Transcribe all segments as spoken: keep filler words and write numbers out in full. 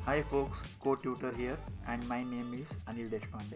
Hi folks, CodeTutor here and my name is Anil Deshpande.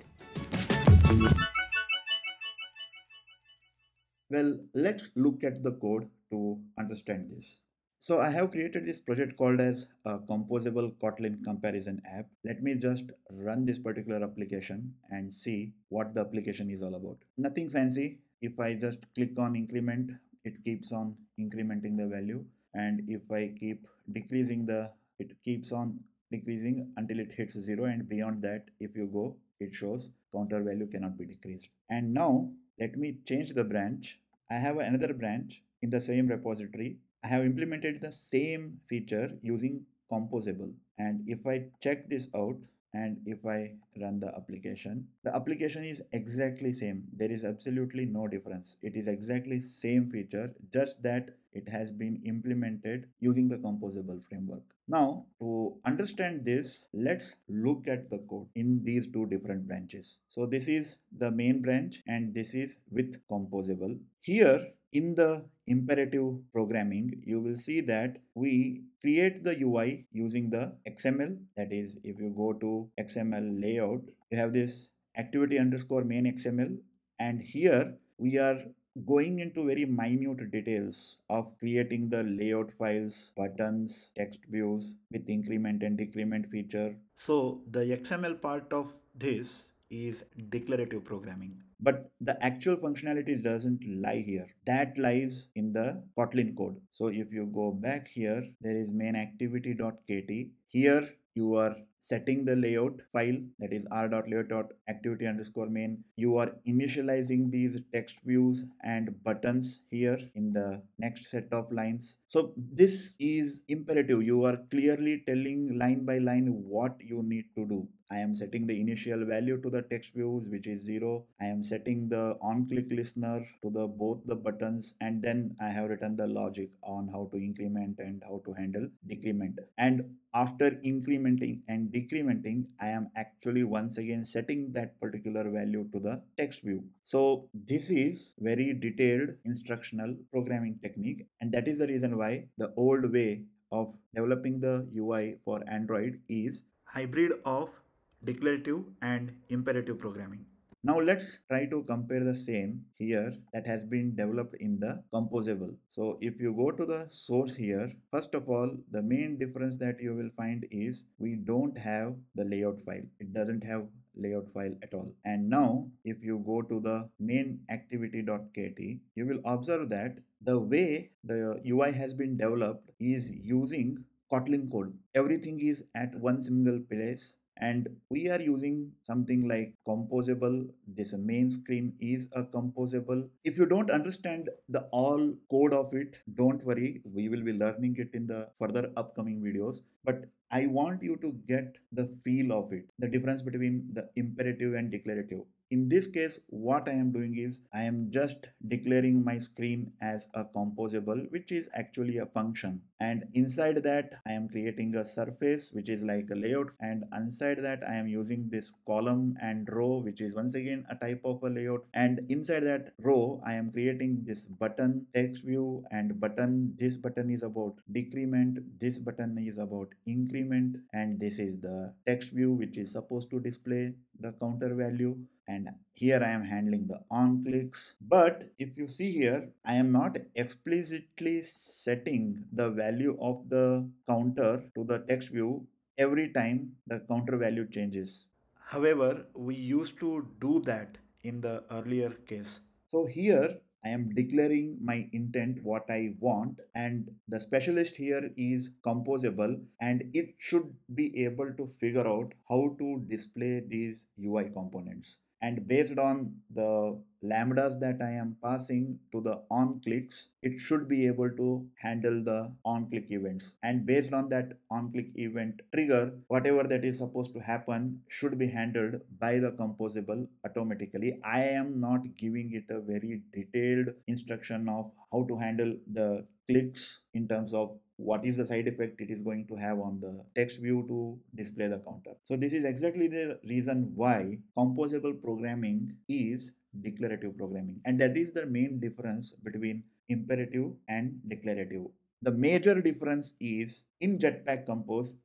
Well, let's look at the code to understand this. So I have created this project called as a Composable Kotlin comparison app. Let me just run this particular application and see what the application is all about. Nothing fancy. If I just click on increment, it keeps on incrementing the value. And if I keep decreasing the, it keeps on decreasing until it hits zero. And beyond that, if you go, it shows counter value cannot be decreased. And now let me change the branch. I have another branch in the same repository. I have implemented the same feature using Composable. And if I check this out and if I run the application, the application is exactly same. There is absolutely no difference. It is exactly same feature, just that it has been implemented using the Composable framework. Now, to understand this, let's look at the code in these two different branches. So this is the main branch and this is with Composable. Here in the imperative programming, you will see that we create the U I using the X M L. That is, if you go to X M L layout, you have this activity underscore main X M L. And here we are going into very minute details of creating the layout files, buttons, text views with increment and decrement feature. So the X M L part of this is declarative programming. But the actual functionality doesn't lie here. That lies in the Kotlin code. So if you go back here, there is main activity.kt. Here you are setting the layout file, that is r.layout.activity underscore main. You are initializing these text views and buttons here in the next set of lines. So this is imperative. You are clearly telling line by line what you need to do. I am setting the initial value to the text views, which is zero. I am setting the on-click listener to the both the buttons, and then I have written the logic on how to increment and how to handle decrement. And after incrementing and decrementing, I am actually once again setting that particular value to the text view. So this is very detailed instructional programming technique, and that is the reason why the old way of developing the U I for Android is hybrid of declarative and imperative programming. Now let's try to compare the same here that has been developed in the Composable. So if you go to the source here, first of all, the main difference that you will find is we don't have the layout file. It doesn't have layout file at all. And now if you go to the main activity.kt, you will observe that the way the U I has been developed is using Kotlin code. Everything is at one single place, and we are using something like Composable. This main screen is a Composable. If you don't understand the all code of it, don't worry, we will be learning it in the further upcoming videos. But I want you to get the feel of it, the difference between the imperative and declarative. In this case, what I am doing is I am just declaring my screen as a composable, which is actually a function. And inside that, I am creating a surface, which is like a layout. And inside that, I am using this column and row, which is once again a type of a layout. And inside that row, I am creating this button, text view, and button. This button is about decrement. This button is about increment. And this is the text view, which is supposed to display the counter value. And here I am handling the on clicks. But if you see here, I am not explicitly setting the value of the counter to the text view every time the counter value changes. However, we used to do that in the earlier case. So here I am declaring my intent, what I want, and the specialist here is Composable, and it should be able to figure out how to display these U I components. And based on the lambdas that I am passing to the on clicks, it should be able to handle the on click events. And based on that on click event trigger, whatever that is supposed to happen should be handled by the Composable automatically. I am not giving it a very detailed instruction of how to handle the clicks in terms of what is the side effect it is going to have on the text view to display the counter. So this is exactly the reason why composable programming is declarative programming, and that is the main difference between imperative and declarative. The major difference is in Jetpack Compose,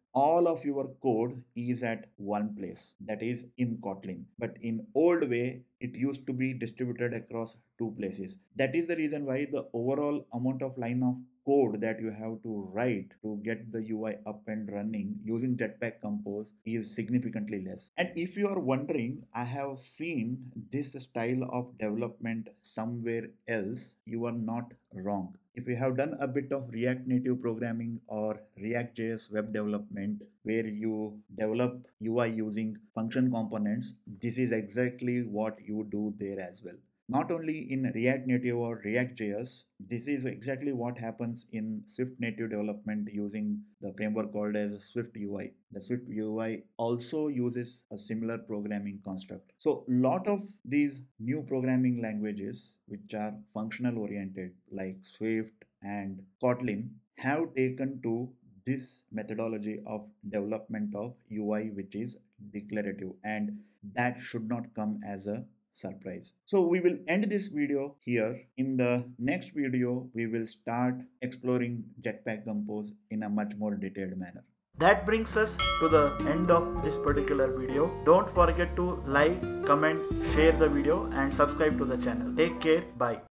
all of your code is at one place, that is in Kotlin. But in old way, it used to be distributed across two places. That is the reason why the overall amount of line of code that you have to write to get the U I up and running using Jetpack Compose is significantly less. And if you are wondering, I have seen this style of development somewhere else, you are not wrong. If you have done a bit of React Native programming or React.js web development where you develop U I using function components, this is exactly what you do there as well. Not only in React Native or React.js, this is exactly what happens in Swift native development using the framework called as SwiftUI. The SwiftUI also uses a similar programming construct. So lot of these new programming languages which are functional oriented like Swift and Kotlin have taken to this methodology of development of U I which is declarative, and that should not come as a surprise. So we will end this video here. In the next video, we will start exploring Jetpack Compose in a much more detailed manner. That brings us to the end of this particular video. Don't forget to like, comment, share the video and subscribe to the channel. Take care. Bye.